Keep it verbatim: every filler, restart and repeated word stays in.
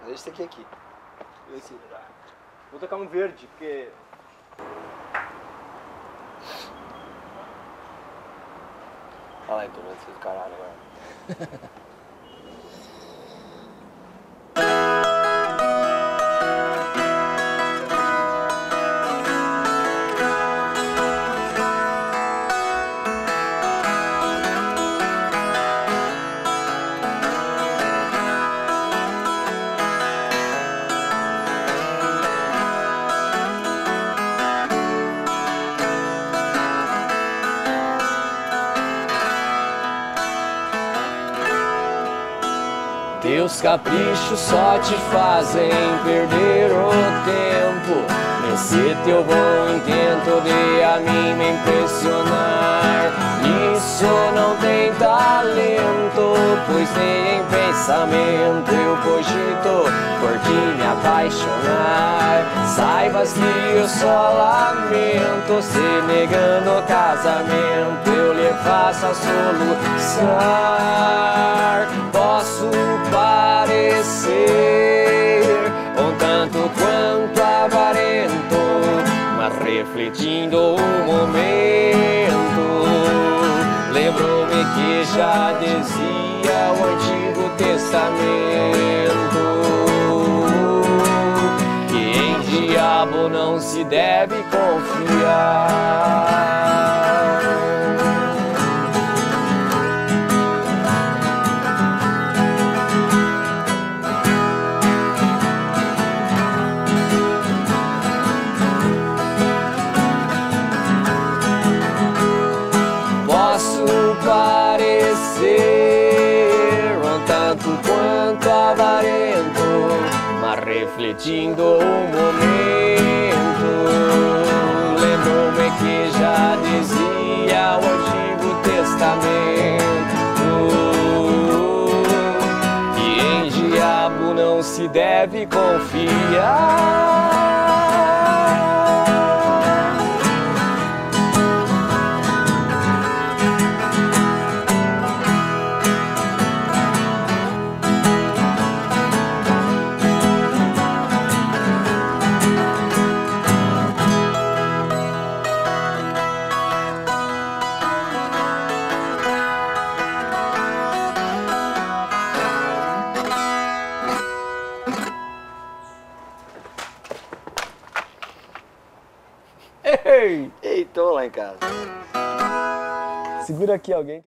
Deixa esse aqui aqui. Esse. Vou tocar um verde, porque... Olha lá, então, antes do caralho agora. Teus caprichos só te fazem perder o tempo nesse teu bom intento de a mim me impressionar. Nisso não tem talento, pois nem em pensamento eu cogito por ti me apaixonar. Saibas que eu só lamento se negando o casamento eu lhe faço a solução. Posso parecer um tanto quanto avarento, mas refletindo o momento, lembro-me que já dizia o Antigo Testamento que em diabo não se deve confiar. Parecer um tanto quanto avarento, mas refletindo o momento, lembro-me que já dizia o Antigo Testamento que em diabo não se deve confiar. Ei! Ei, tô lá em casa. Segura aqui alguém.